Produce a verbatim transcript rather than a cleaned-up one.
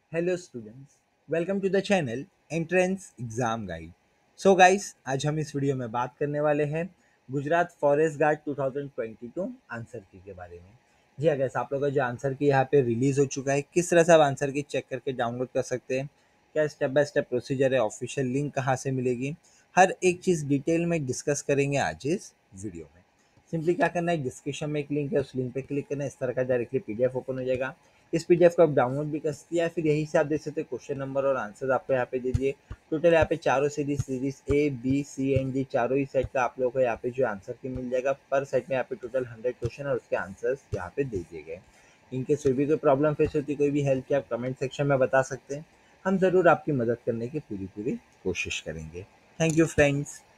Hello students, welcome to the channel entrance exam guide. So guys, आज हम इस वीडियो में बात करने वाले हैं Gujarat forest guard two thousand twenty two answer key के बारे में। जी हाँ गाइस, आप लोगों का जो आंसर की यहाँ पे रिलीज हो चुका है, किस तरह से आप आंसर की चेक करके डाउनलोड कर सकते हैं, क्या स्टेप बाय स्टेप प्रोसीजर है, ऑफिशियल लिंक कहाँ से मिलेगी, हर एक चीज़ डिटेल में डिस्कस करेंगे आज इस वीडियो में। सिंपली क्या करना है, डिस्क्रिप्शन में एक लिंक है, उस लिंक पे क्लिक करना है, इस तरह का डायरेक्टली पीडीएफ ओपन हो जाएगा। इस पीडीएफ को आप डाउनलोड भी कर सकते हैं या फिर यहीं से आप देख सकते हैं क्वेश्चन नंबर और आंसर आपको यहाँ पे दे दिए। टोटल यहाँ पे चारों series series A B C and D चारों ही सेट का आप लोगों को यहाँ पे जो आंसर की मिल जाएगा। पर सेट में यहाँ पे टोटल हंड्रेड क्वेश्चन और उसके आंसर्स यहाँ पे दे दिए गए। इनके कोई भी कोई प्रॉब्लम फेस होती है, कोई भी हेल्प की, आप कमेंट सेक्शन में बता सकते हैं। हम ज़रूर आपकी मदद करने की पूरी पूरी कोशिश करेंगे। Thank you friends.